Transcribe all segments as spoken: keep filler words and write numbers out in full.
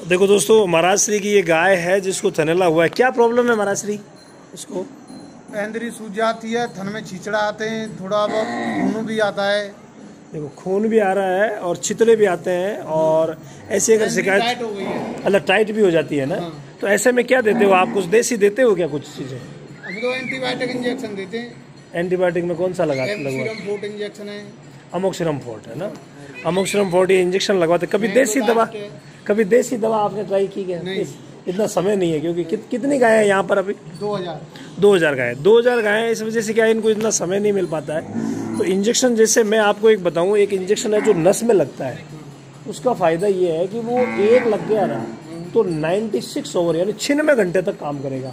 देखो दोस्तों, महाराष्ट्री की ये गाय है जिसको थनैला हुआ है। क्या प्रॉब्लम है महाराष्ट्री? इसको पैंदरी सूज जाती है, थन में छिचड़ा आते हैं, थोड़ा बहुत खून भी आता है। देखो खून भी आ रहा है और छितड़े भी आते हैं, और ऐसे अगर शिकायत टाइट हो गई है, अलग टाइट भी हो जाती है ना। हाँ। तो ऐसे में क्या देते हो आप? कुछ देसी देते हो क्या? कुछ चीज़ें हम तो एंटीबायोटिक इंजेक्शन देते हैं। एंटीबायोटिक में कौन सा लगा लगवा? एमोक्सिलम फोर्ट इंजेक्शन है। अमोक्सिलम फोर्ट है ना, अमोक्सिलम फोर्ट ये इंजेक्शन लगवाते। कभी देसी दवा, कभी देसी दवा आपने ट्राई की क्या? इतना समय नहीं है, क्योंकि कित, कितनी गायें हैं यहाँ पर अभी? दो हजार दो हज़ार गायें दो हज़ार गायें इस वजह से क्या है, इनको इतना समय नहीं मिल पाता है। तो इंजेक्शन, जैसे मैं आपको एक बताऊँ, एक इंजेक्शन है जो नस में लगता है, उसका फ़ायदा ये है कि वो एक लग गया ना तो छियानवे ओवर यानी छियानवे घंटे तक काम करेगा।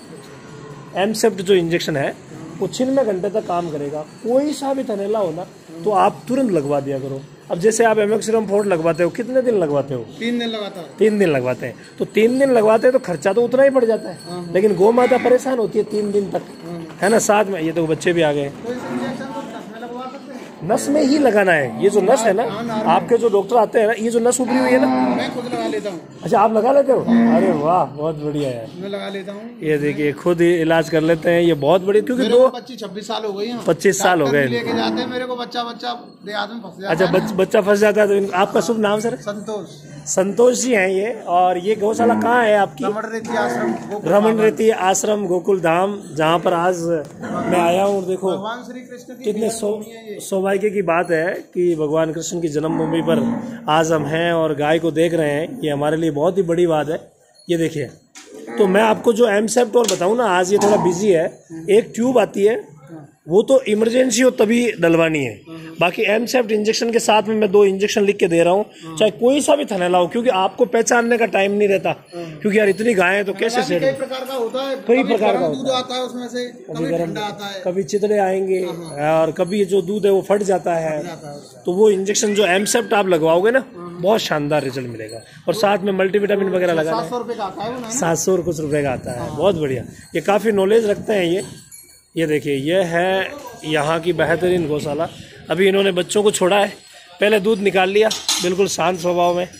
एमसेप्ट जो इंजेक्शन है वो छियानवे घंटे तक काम करेगा। कोई सा भी थनैला हो ना तो आप तुरंत लगवा दिया करो। अब जैसे आप एमोक्सिलम फोर्ट लगवाते हो, कितने दिन लगवाते हो? तीन दिन लगाता है। तीन दिन लगवाते हैं। तो तीन दिन लगवाते हैं तो खर्चा तो उतना ही पड़ जाता है, लेकिन गौ माता परेशान होती है तीन दिन तक, है ना। साथ में ये तो बच्चे भी आ गए। तो इस इंजेक्शन को नस में लगवा सकते हैं? नस में ही लगाना है। ये जो नस है ना, आपके जो डॉक्टर आते हैं ना, ये जो नस उभरी हुई है ना, मैं खुद लगा लेता हूँ। अच्छा आप लगा लेते हो? अरे वाह, बहुत बढ़िया है। मैं लगा लेता हूँ। ये देखिए, खुद ही इलाज कर लेते हैं, ये बहुत बढ़िया। क्योंकि दो पच्चीस छब्बीस साल हो गई हैं। पच्चीस साल हो गए लेके जाते हैं मेरे को, बच्चा बच्चा देहात में फंस जाता अच्छा है। बच, बच्चा फंस जाता है तो इन, आपका शुभ नाम सर? संतोष। संतोष जी हैं ये। और ये गौशाला कहाँ है आपकी? रमण रेती आश्रम, रमण रेती आश्रम गोकुल धाम, जहाँ पर आज मैं आया हूँ। देखो भगवान श्री कृष्ण की कितने सौभाग्य की बात है कि भगवान कृष्ण की जन्मभूमि पर आज हम हैं और गाय को देख रहे हैं। ये हमारे लिए बहुत ही बड़ी बात है। ये देखिए, तो मैं आपको जो एमसेप्ट और बताऊँ ना, आज ये थोड़ा बिजी है। एक ट्यूब आती है, वो तो इमरजेंसी हो तभी डलवानी है। बाकी एमसेप्ट इंजेक्शन के साथ में मैं दो इंजेक्शन लिख के दे रहा हूँ, चाहे कोई सा भी थनैला हो, क्योंकि आपको पहचानने का टाइम नहीं रहता। क्योंकि यार इतनी गायें तो कैसे सेट? कई प्रकार का होता है, कई प्रकार का दूध आता है उसमें से, कभी ठंडा आता है, कभी चितड़े आएंगे, और कभी जो दूध है वो फट जाता है। तो वो इंजेक्शन जो एमसेप्ट आप लगवाओगे ना, बहुत शानदार रिजल्ट मिलेगा। और साथ में मल्टीविटामिन वगैरह लगा सात सौ रुपए का आता है, सात सौ और कुछ रुपए का आता है। बहुत बढ़िया, ये काफ़ी नॉलेज रखते हैं ये। ये देखिए, ये है यहाँ की बेहतरीन गौशाला। अभी इन्होंने बच्चों को छोड़ा है, पहले दूध निकाल लिया, बिल्कुल शांत स्वभाव में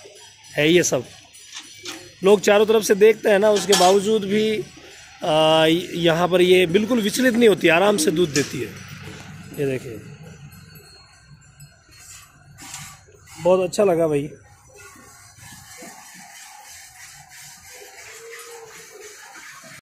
है ये सब। लोग चारों तरफ से देखते हैं ना, उसके बावजूद भी यहाँ पर ये बिल्कुल विचलित नहीं होती, आराम से दूध देती है। ये देखिए, बहुत अच्छा लगा भाई।